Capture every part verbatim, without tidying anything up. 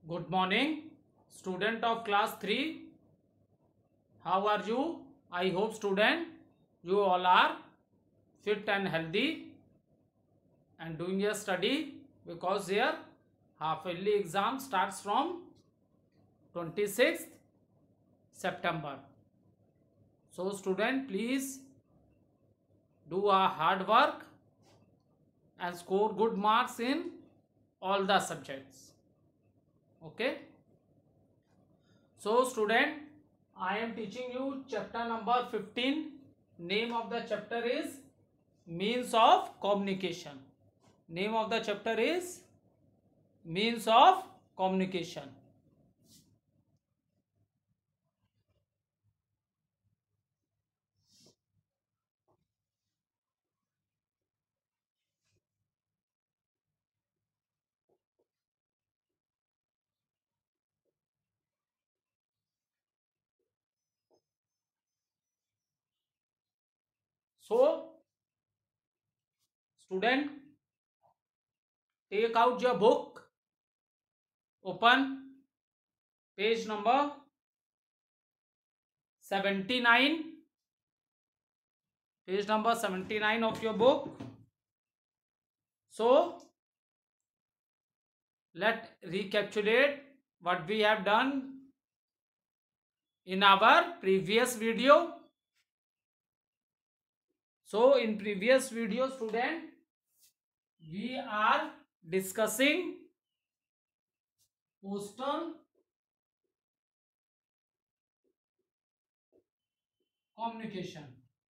Good morning, student of class three. How are you? I hope student you all are fit and healthy and doing your study, because here half yearly exam starts from twenty-sixth September. So student, please do a hard work and score good marks in all the subjects. Okay. So student, I am teaching you chapter number fifteen. Name of the chapter is means of communication. Name of the chapter is means of communication. So student, take out your book, open page number seventy-nine, page number seventy-nine of your book. So let recapitulate what we have done in our previous video. So in previous video, student, we are discussing postal communication.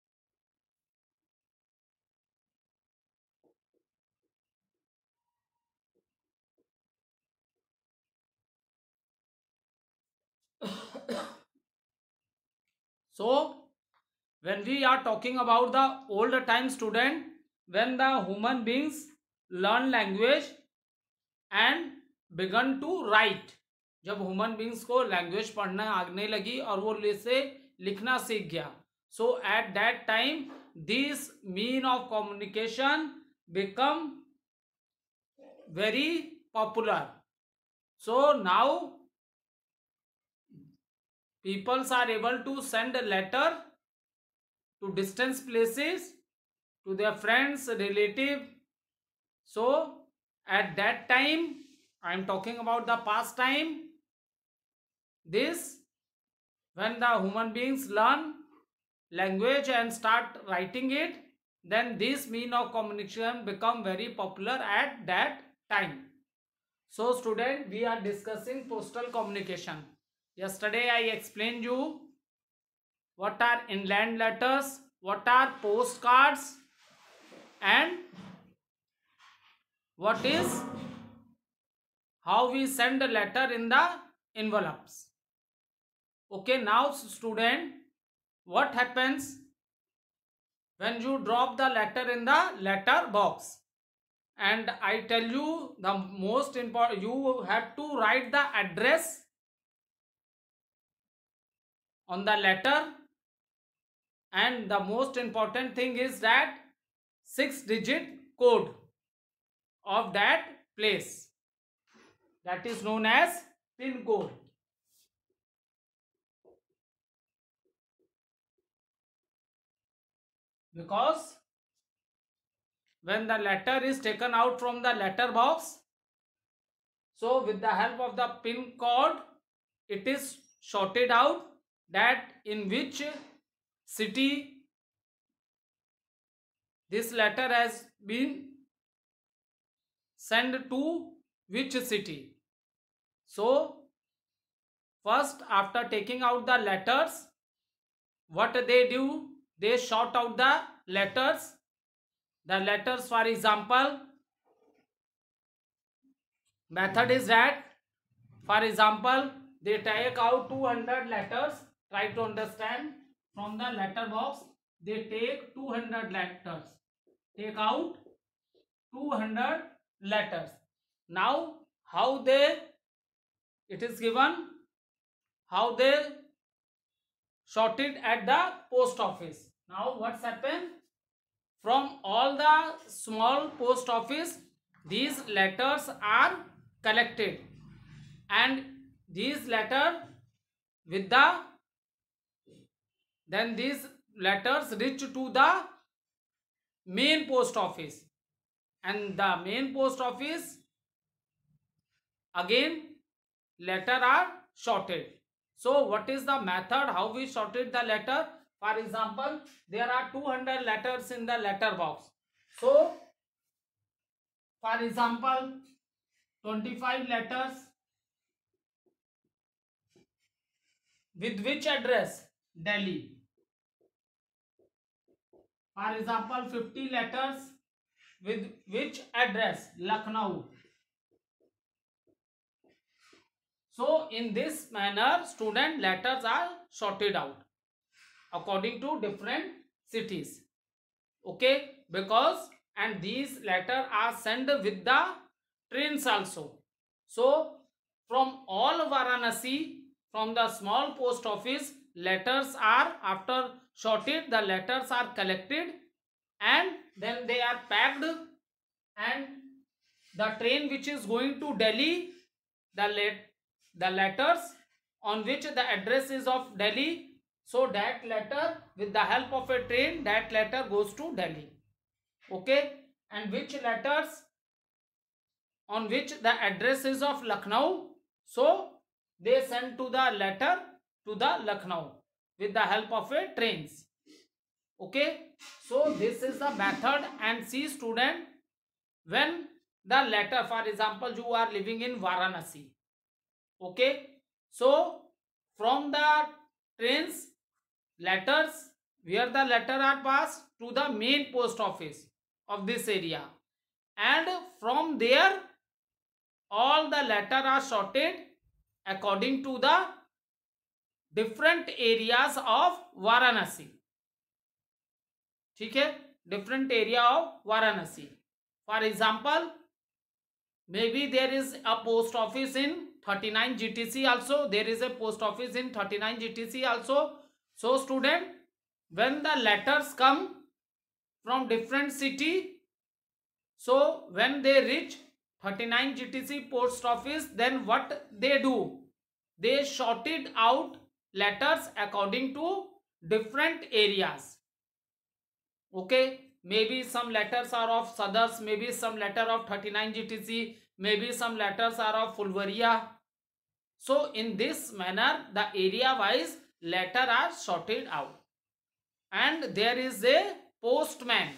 So when we are talking about the older time, student, when the human beings learn language and began to write, जब human beings को language पढ़ना आने लगी और वो से लिखना सीख गया, so at that time this mean of communication become very popular. So now people are able to send a letter to distant places to their friends, relative. So at that time, I am talking about the past time, this when the human beings learn language and start writing it, then this mean of communication become very popular at that time. So student, we are discussing postal communication. Yesterday I explained you what are inland letters, what are postcards, and what is how we send a letter in the envelopes. Okay, now student, what happens when you drop the letter in the letter box? And I tell you, the most important, you have to write the address on the letter, and the most important thing is that six digit code of that place, that is known as pin code. Because when the letter is taken out from the letter box, so with the help of the pin code, it is sorted out that in which city this letter has been sent to which city. So first, after taking out the letters, what they do, they sort out the letters. The letters, for example, method is that, for example, they take out two hundred letters. Try to understand, from the letter box they take two hundred letters, take out two hundred letters. Now how they, it is given how they sorted at the post office. Now what's happened, from all the small post office, these letters are collected and these letter with the then these letters reach to the main post office, and the main post office again letter are sorted. So what is the method how we sorted the letter? For example, there are two hundred letters in the letter box. So for example, twenty-five letters with which address? Delhi. For example, fifty letters with which address? Lucknow. So in this manner, student letters are sorted out according to different cities. Okay, because and these letters are sent with the trains also. So from all Varanasi, from the small post office, letters are after sorted, the letters are collected and then they are packed, and the train which is going to Delhi, the let the letters on which the address is of Delhi, so that letter with the help of a train, that letter goes to Delhi. Okay, and which letters on which the address is of Lucknow, so they send to the letter to the Lucknow with the help of a trains. Okay, so this is the method. And see student, when the letter, for example, you are living in Varanasi, okay, so from the trains, letters where the letter are passed to the main post office of this area, and from there all the letter are sorted according to the different areas of Varanasi. ठीक है, different area of Varanasi. For example, maybe there is a post office in thirty-nine G T C also. There is a post office in thirty-nine G T C also. So student, when the letters come from different city, so when they reach thirty-nine G T C post office, then what they do? They sorted out letters according to different areas. Okay, maybe some letters are of Sadars, maybe some letter of thirty-nine G T C, maybe some letters are of Fulvaria. So in this manner, the area wise letter are sorted out, and there is a postman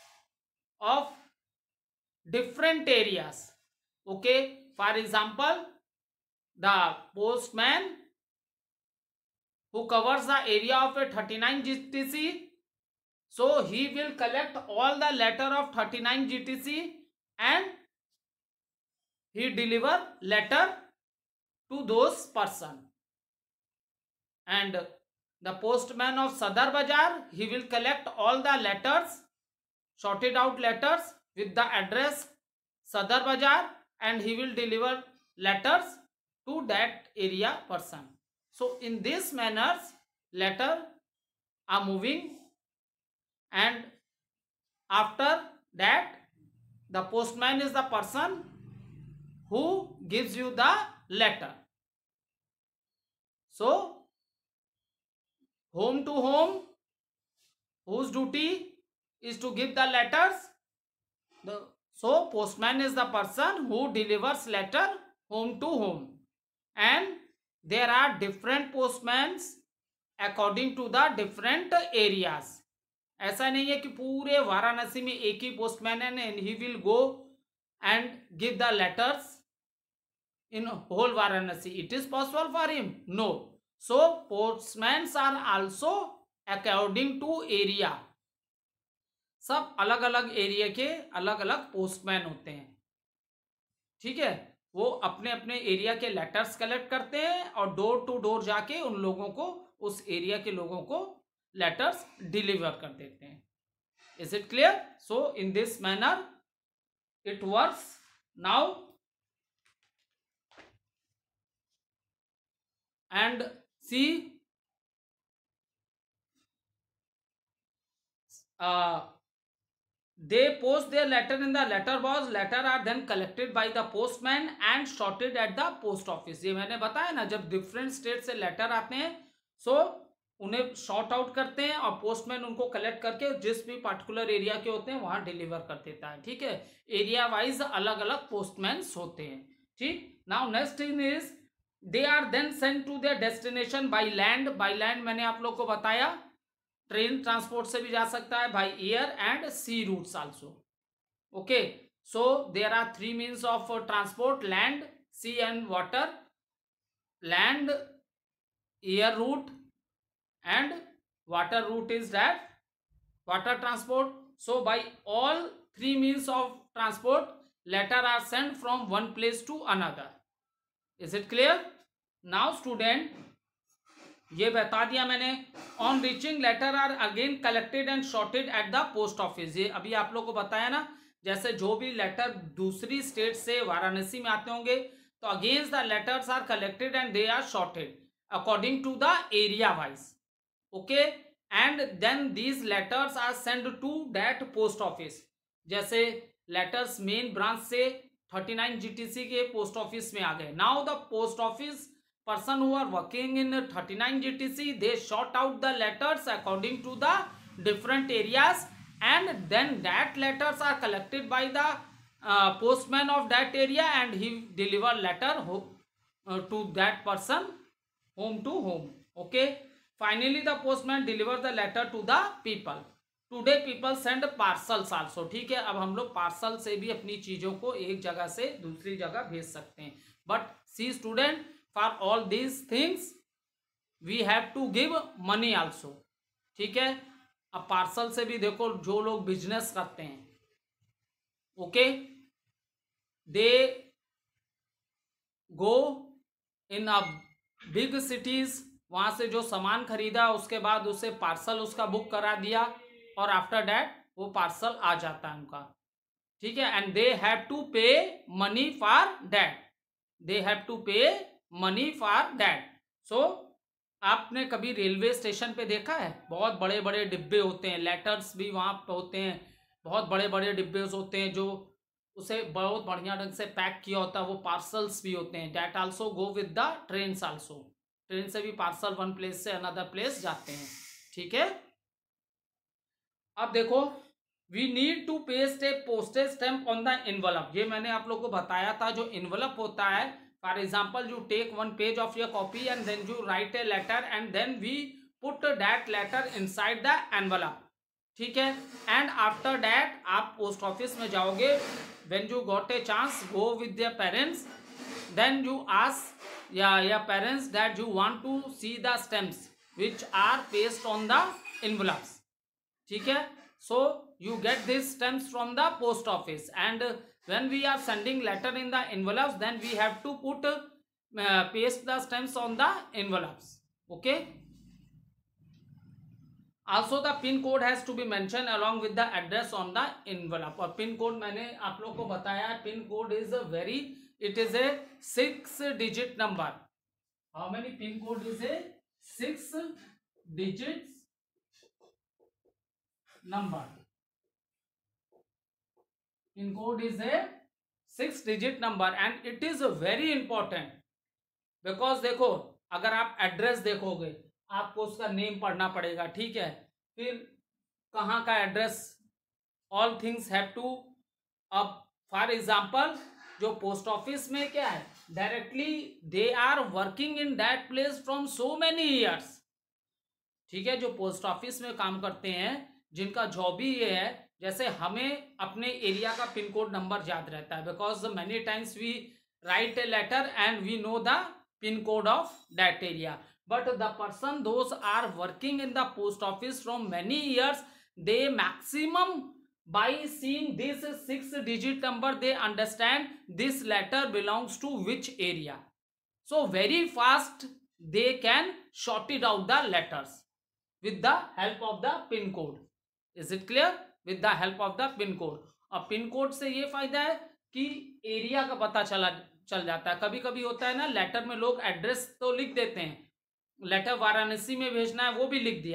of different areas. Okay, for example, the postman who covers the area of a thirty-nine G T C, so he will collect all the letter of thirty-nine G T C and he deliver letter to those person. And the postman of Sadar Bazaar, he will collect all the letters, sorted out letters with the address Sadar Bazaar, and he will deliver letters to that area person. So in this manner, letter are moving, and after that the postman is the person who gives you the letter. So home to home, whose duty is to give the letters? The, so postman is the person who delivers letter home to home, and there are different postmans according to the different areas. ऐसा नहीं है कि पूरे वाराणसी में एक ही postman है and he will go and give the letters in whole Varanasi. It is possible for him? No. So postmans are also according to area. सब अलग अलग एरिया के अलग अलग पोस्टमैन होते हैं. ठीक है, वो अपने अपने एरिया के लेटर्स कलेक्ट करते हैं और डोर टू डोर जाके उन लोगों को, उस एरिया के लोगों को लेटर्स डिलीवर कर देते हैं. Is it clear? So in this manner it works. Now and see they post their letter in the letter box. Letter are then collected by the postman and sorted at the post office. ये मैंने बताया ना, जब different state से letter आते हैं so so, उन्हें sort out करते हैं और पोस्टमैन उनको कलेक्ट करके जिस भी पर्टिकुलर एरिया के होते हैं वहां डिलीवर कर देता है. ठीक है, एरिया वाइज अलग अलग पोस्टमैन होते हैं. ठीक, now next thing is they are then send to their destination by land. By land मैंने आप लोग को बताया, ट्रेन ट्रांसपोर्ट से भी जा सकता है, by air and sea routes also. Okay, so there are three means of transport: land, sea and water. Land, air route and water route is that water transport. So by all three means of transport, letter are sent from one place to another. Is it clear? Now student, ये बता दिया मैंने. On reaching, letter are again collected and sorted at the post office. ये अभी आप लोग को बताया ना, जैसे जो भी लेटर दूसरी स्टेट से वाराणसी में आते होंगे तो against the letters are collected and they are sorted according to the area wise. Okay, and then these letters are sent to that post office. जैसे लेटर्स मेन ब्रांच से thirty nine G T C के post office में आ गए. Now the post office person who are working in thirty nine G T C, they sort out the letters according to the different areas and then that letters are collected by the uh, postman of that area and he deliver letter ho- uh, to that person home to home. Okay, finally the postman deliver the letter to the people. Today people send parcels also. ठीक है, अब हम लोग parcel से भी अपनी चीजों को एक जगह से दूसरी जगह भेज सकते हैं. But see student, for all these things we have to give money also. ठीक है, अब पार्सल से भी देखो जो लोग बिजनेस करते हैं, okay, they go in a big cities, वहां से जो सामान खरीदा उसके बाद उसे पार्सल उसका बुक करा दिया और आफ्टर दैट वो पार्सल आ जाता है उनका. ठीक है, and they have to pay money for that. They have to pay money for that. So आपने कभी रेलवे स्टेशन पे देखा है, बहुत बड़े बड़े डिब्बे होते हैं, लेटर्स भी वहाँ पे होते हैं, बहुत बड़े बड़े डिब्बे होते हैं जो उसे बहुत बढ़िया ढंग से पैक किया होता है, वो पार्सल्स भी होते हैं. That also go with the trains also. Train से भी पार्सल वन प्लेस से अनदर प्लेस जाते हैं. ठीक है, अब देखो, we need to paste a postage stamp on the envelope. ये मैंने आप लोग को बताया था, जो एनवलप होता है, for example you take one page of your copy and then you write a letter and then we put that letter inside the envelope. ठीक है, and after that आप पोस्ट ऑफिस में जाओगे, when you got a chance go with your parents, then you ask yeah, your parents that you want to see the stamps which are pasted on the envelopes. ठीक है, so you get these stamps from the post office and when we are sending letter in the envelopes, then we have to put uh, paste the stamps on the envelopes. Okay, also the pin code has to be mentioned along with the address on the envelope. और pin code मैंने आप लोग को बताया है, pin code is a very, it is a six digit number. How many pin code is a six digits number. Pin code is a six digit number and it is very important because देखो, अगर आप address देखोगे आपको उसका name पढ़ना पड़ेगा. ठीक है, फिर कहाँ का address, all things have to. अब फॉर एग्जांपल जो पोस्ट ऑफिस में क्या है, directly they are working in that place from so many years. ठीक है, जो पोस्ट ऑफिस में काम करते हैं जिनका जॉब ही ये है, जैसे हमें अपने एरिया का पिन कोड नंबर याद रहता है because many times we write a letter and we know the pin code of that area. But the person those are working in the post office from many years, they maximum by seeing this six digit number they understand this letter belongs to which area. So very fast they can sort it out the letters with the help of the pin code. Is it clear? With the help of the pin code. अब pin code से ये फायदा है कि area का पता चला चल जाता है. कभी कभी होता है ना, लेटर में लोग एड्रेस तो लिख देते हैं, लेटर वाराणसी में भेजना है वो भी लिख दिया,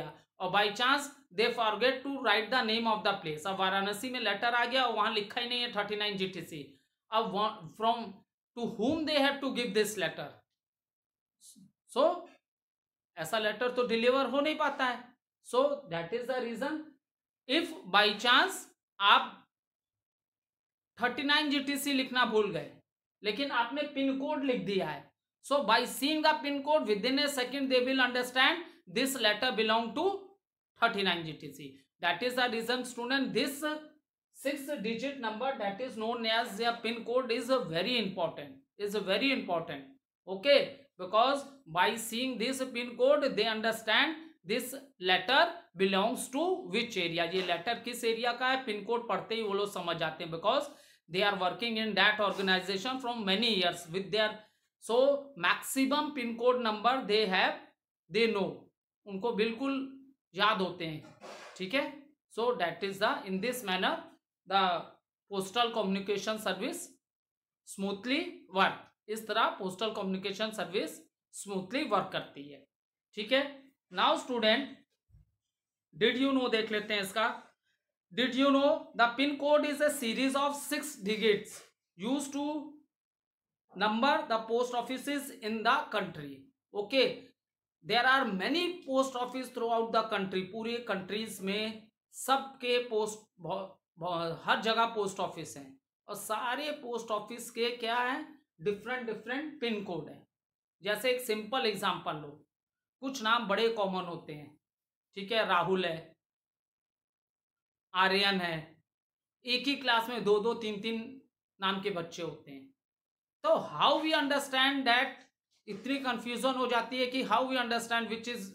और by chance they forget to write the name of the place. अब वाराणसी में लेटर आ गया और वहां लिखा ही नहीं है thirty nine G T C. अब from to whom they have to give this letter. So ऐसा लेटर तो डिलीवर हो नहीं पाता है। So that is the reason. If by chance आप thirty nine G T C लिखना भूल गए लेकिन आपने पिन कोड लिख दिया है, so by seeing the pin code within a second they will understand this letter belong to thirty nine G T C. That is the reason student, this six digit number that is known as the pin code is very important, is very important. Okay, because by seeing this pin code they understand this letter belongs to which area। ये letter किस area का है, pin code पढ़ते ही वो लोग समझ जाते हैं, because they are working in that organization from many years with their. So maximum pin code number they have, they know, उनको बिल्कुल याद होते हैं। ठीक है, so that is the in this manner the postal communication service smoothly work. इस तरह postal communication service smoothly work करती है। ठीक है, now student did you know देख लेते हैं इसका। Did you know the pin code is a series of six digits use to number the post offices in the country. Okay, there are many post office throughout the country. पूरे countries में सबके post, हर जगह post office हैं और सारे post office के क्या है, डिफरेंट डिफरेंट पिन कोड है। जैसे एक सिंपल एग्जांपल लो, कुछ नाम बड़े कॉमन होते हैं। ठीक है, राहुल है, आर्यन है, एक ही क्लास में दो दो तीन तीन नाम के बच्चे होते हैं। तो हाउ वी अंडरस्टैंड दैट, इतनी कंफ्यूजन हो जाती है कि how we understand which is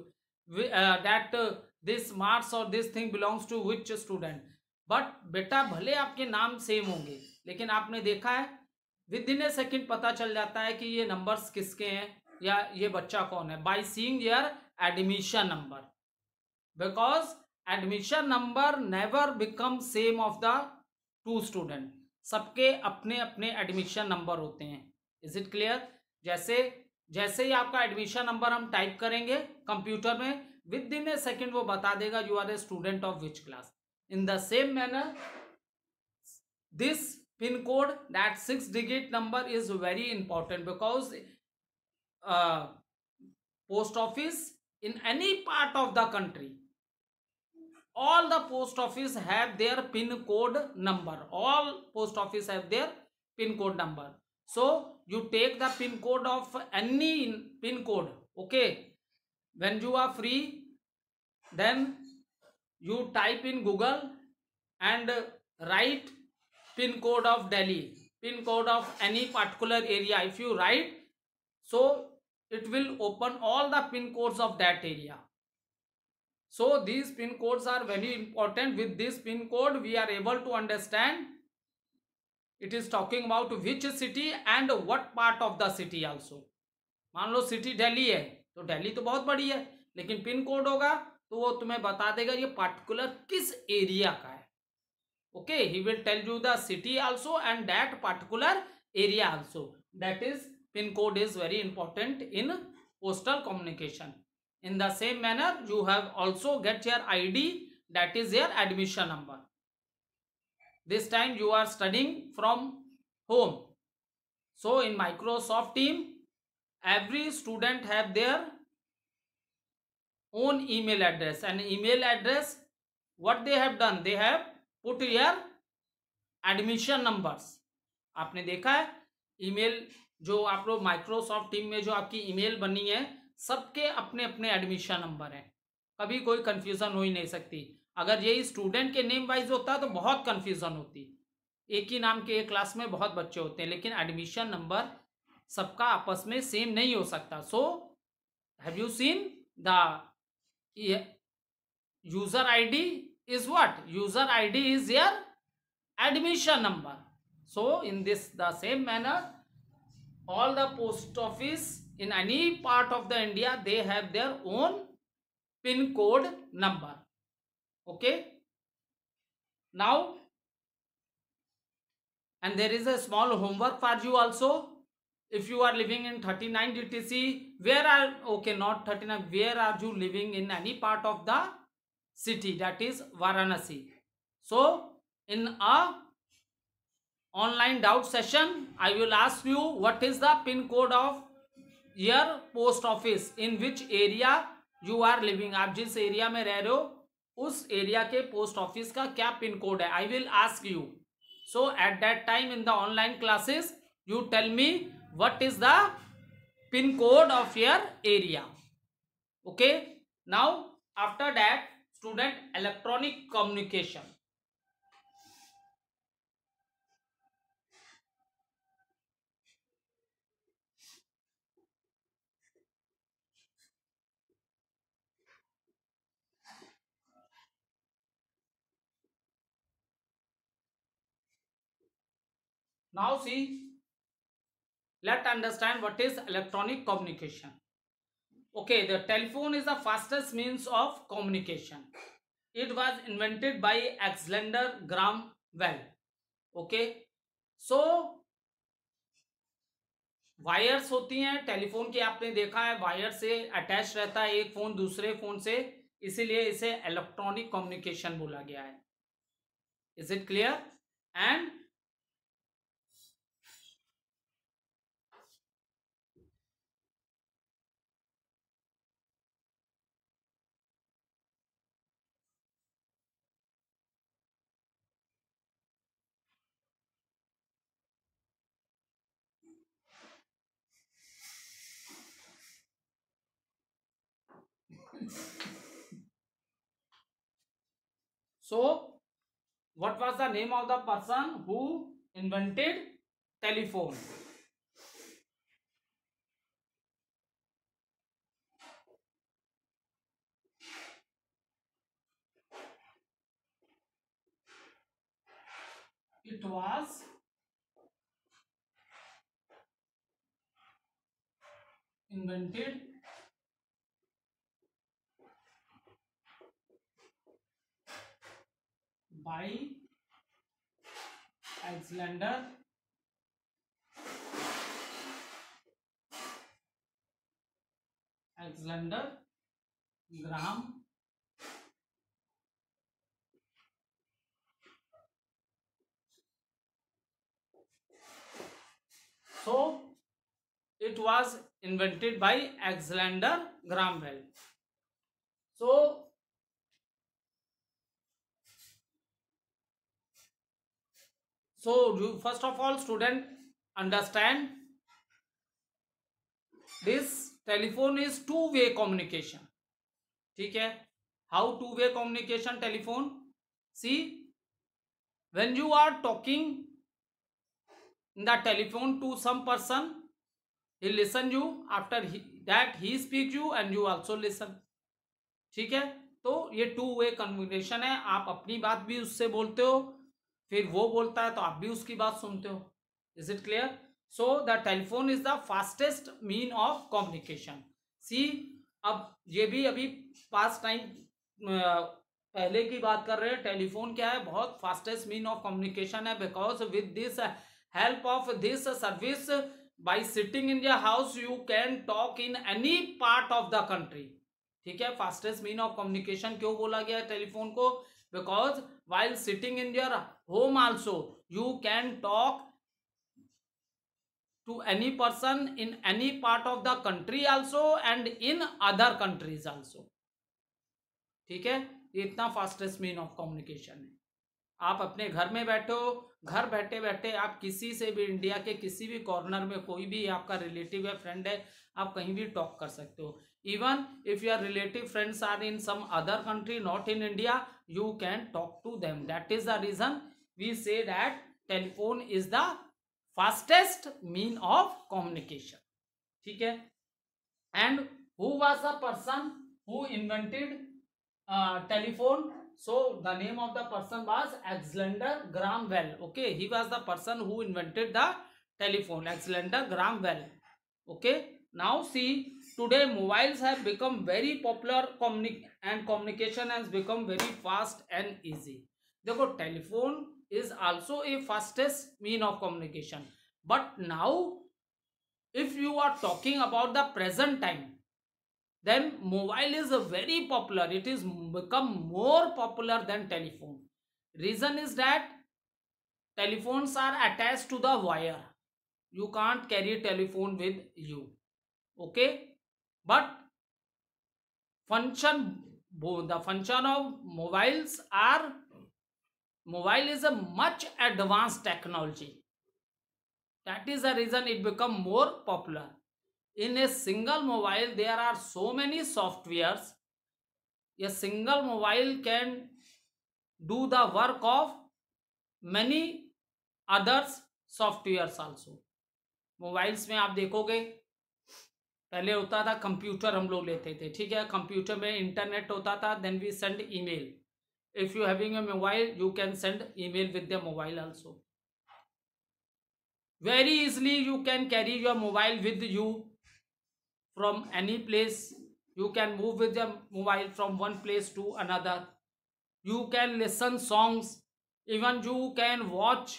that this marks और this thing belongs to which student. But बेटा भले आपके नाम सेम होंगे लेकिन आपने देखा है विद इन ए सेकेंड पता चल जाता है कि ये नंबर्स किसके हैं या ये बच्चा कौन है, by seeing your admission number. Because admission number never become same of the two student. सबके अपने अपने एडमिशन नंबर होते हैं। Is it clear? जैसे जैसे ही आपका एडमिशन नंबर हम टाइप करेंगे कंप्यूटर में, विद इन ए सेकेंड वो बता देगा you are a student of which class. In the same manner, this pin code, that six digit number is very important because uh, post office in any part of the country, all the post office have their pin code number. All post office have their pin code number. So you take the pin code of any pin code. Okay, when you are free, then you type in Google and write pin code of Delhi, pin code of any particular area. If you write, so it will open all the pin codes of that area. So these pin codes are very important. With this pin code we are able to understand it is talking about which city and what part of the city also. मान लो city Delhi है तो दिल्ली तो बहुत बड़ी है, लेकिन pin code होगा तो वो तुम्हें बता देगा ये पार्टिकुलर किस एरिया का है। Okay, he will tell you the city also and that particular area also. That is pin code is very important in postal communication. In the same manner you have also get your I D, that is your admission number. This time you are studying from home, so in Microsoft team every student have their own email address, and email address what they have done, they have put your admission numbers। आपने देखा है email जो आप लोग Microsoft team में जो आपकी email बनी है सबके अपने अपने एडमिशन नंबर हैं, कभी कोई कंफ्यूजन हो ही नहीं सकती। अगर यही स्टूडेंट के नेम वाइज होता तो बहुत कंफ्यूजन होती, एक ही नाम के एक क्लास में बहुत बच्चे होते हैं, लेकिन एडमिशन नंबर सबका आपस में सेम नहीं हो सकता। So have you seen the user ID is what, user ID is your admission number. So in this the same manner all the post office in any part of the India, they have their own pin code number। Okay, now and there is a small homework for you also if you are living in thirty-nine D T C, where are, okay, not thirty-nine, where are you living in any part of the city, that is Varanasi. So in a online doubt session, I will ask you what is the pin code of your post office, in which area you are living. आप जिस area में रह रहे हो उस area के post office का क्या पिन कोड है, I will ask you. So at that time in the online classes you tell me what is the pin code of your area. Okay, now after that, student, electronic communication. Now see, let's understand what is electronic communication. Okay, the telephone is the fastest means of communication. It was invented by Alexander Graham Bell. Okay, so wires होती हैं telephone की, आपने देखा है wire से attach रहता है एक फोन दूसरे फोन से, इसीलिए इसे इलेक्ट्रॉनिक कम्युनिकेशन बोला गया है. Is it clear? And so what was the name of the person who invented telephone? It was invented by Alexander Alexander Graham so it was invented by Alexander Graham Bell. So so you first of all student understand this telephone is two way communication. ठीक है, how two way communication telephone? See, when you are talking in the telephone to some person, he listen you, after he, that he speak you and you also listen. ठीक है, तो ये two way communication है. आप अपनी बात भी उससे बोलते हो, फिर वो बोलता है तो आप भी उसकी बात सुनते हो. Is it clear? So the telephone is the fastest mean of communication. See, अब ये भी अभी पास्ट टाइम पहले की बात कर रहे हैं. टेलीफोन क्या है? बहुत फास्टेस्ट मीन ऑफ कम्युनिकेशन है, because with this help of this service, by sitting in your house you can talk in any part of the country. ठीक है, फास्टेस्ट मीन ऑफ कम्युनिकेशन क्यों बोला गया है टेलीफोन को? Because while sitting in your home also you can talk to any person in any part of the country also and in other countries also. ठीक है, ये इतना फास्टेस्ट मीन ऑफ कम्युनिकेशन है. आप अपने घर में बैठे हो, घर बैठे बैठे आप किसी से भी इंडिया के किसी भी कॉर्नर में, कोई भी आपका रिलेटिव है, फ्रेंड है, आप कहीं भी टॉक कर सकते हो. Even if your relative friends are in some other country not in India, you can talk to them. That is the reason we say that telephone is the fastest mean of communication. ठीक है, and who was the person who invented telephone? So the name of the person was Alexander Graham Bell. Okay, he was the person who invented the telephone, Alexander Graham Bell. Okay, now see, today mobiles have become very popular communi- and communication has become very fast and easy. देखो, telephone is also a fastest mean of communication, but now if you are talking about the present time, then mobile is a very popular. It is become more popular than telephone. Reason is that telephones are attached to the wire. You can't carry telephone with you. Okay, but function, the function of mobiles are, mobile is a much advanced technology. That is the reason it become more popular. In a single mobile there are so many softwares. A single mobile can do the work of many others softwares also. Mobiles में आप देखोगे पहले होता था computer, हम लोग लेते थे, ठीक है, कंप्यूटर में इंटरनेट होता था, then we send email. If you having a mobile you can send email with the mobile also. very easily you can carry your mobile with you from any place. You can move with your mobile from one place to another. You can listen songs, even you can watch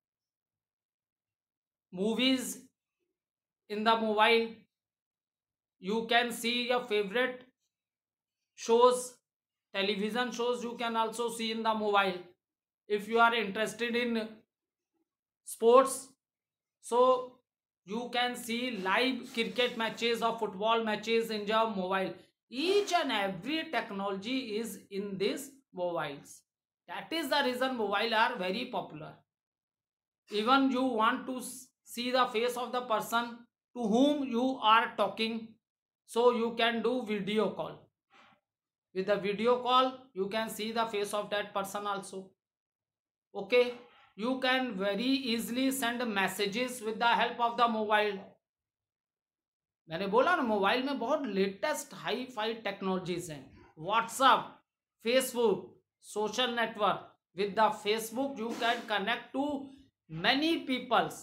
movies in the mobile. You can see your favorite shows, television shows you can also see in the mobile. If you are interested in sports, so you can see live cricket matches or football matches in your mobile. Each and every technology is in this mobiles. That is the reason mobile are very popular. Even you want to see the face of the person to whom you are talking, so you can do video call. With the video call you can see the face of that person also. Okay, you can very easily send messages with the help of the mobile. मैंने बोला ना mobile में बहुत latest hi fi technologies हैं. WhatsApp, Facebook, social network. With the Facebook you can connect to many peoples.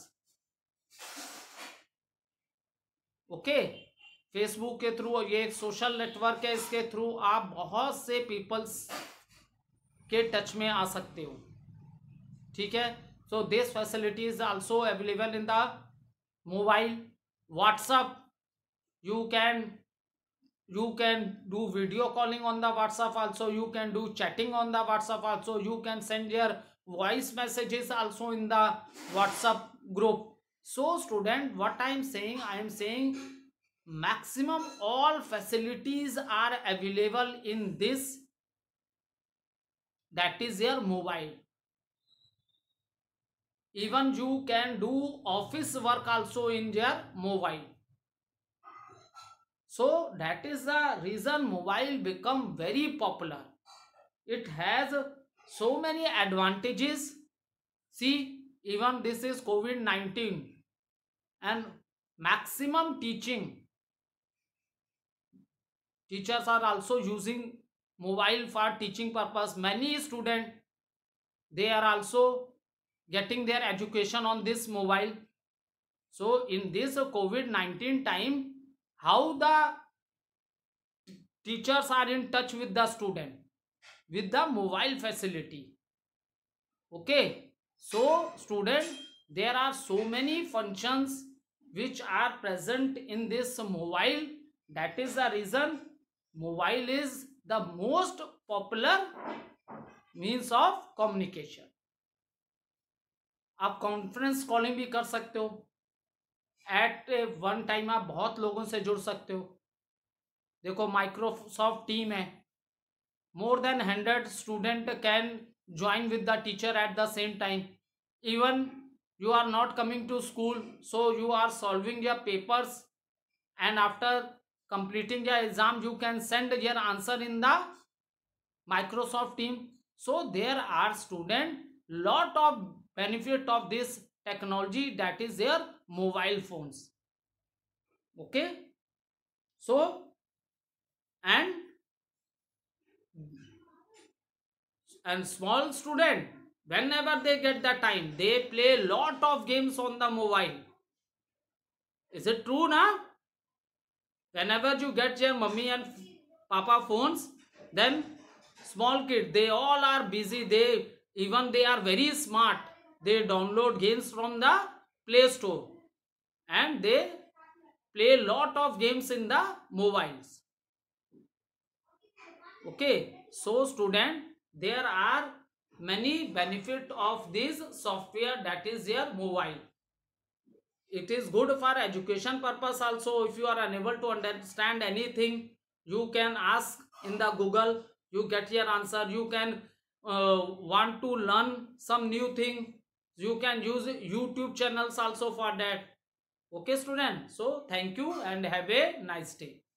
Okay, Facebook के through, ये एक social network है, इसके थ्रू आप बहुत से पीपल्स के टच में आ सकते हो. ठीक है, so this facility is also available in the mobile. WhatsApp, you can you can do video calling on the WhatsApp also. You can do chatting on the WhatsApp also. You can send your voice messages also in the WhatsApp group. So student, what I am saying, I am saying maximum all facilities are available in this, that is your mobile. Even you can do office work also in your mobile. So that is the reason mobile become very popular. It has so many advantages. See, even this is COVID nineteen and maximum teaching. Teachers are also using mobile for teaching purpose. Many students, they are also getting their education on this mobile. So in this COVID nineteen time, how the teachers are in touch with the student with the mobile facility. Okay, so student, there are so many functions which are present in this mobile. That is the reason mobile is the most popular means of communication. आप conference calling भी कर सकते हो. Eight one time आप बहुत लोगों से जुड़ सकते हो. देखो माइक्रोसॉफ्ट टीम है, more than hundred student can join with the teacher at the same time. Even you are not coming to school, so you are solving your papers, and after completing your exam you can send your answer in the Microsoft team. So there are student lot of benefit of this technology, that is their mobile phones. Okay, so and and small student, whenever they get the time, they play lot of games on the mobile. Is it true na? Whenever you get your mummy and papa phones, then small kid, they all are busy. They even they are very smart. They download games from the Play Store and they play lot of games in the mobiles. Okay, so student, there are many benefit of this software, that is your mobile. It is good for education purpose also. If you are unable to understand anything, you can ask in the Google, you get your answer. You can uh, want to learn some new thing, you can use YouTube channels also for that. Okay student, so thank you and have a nice day.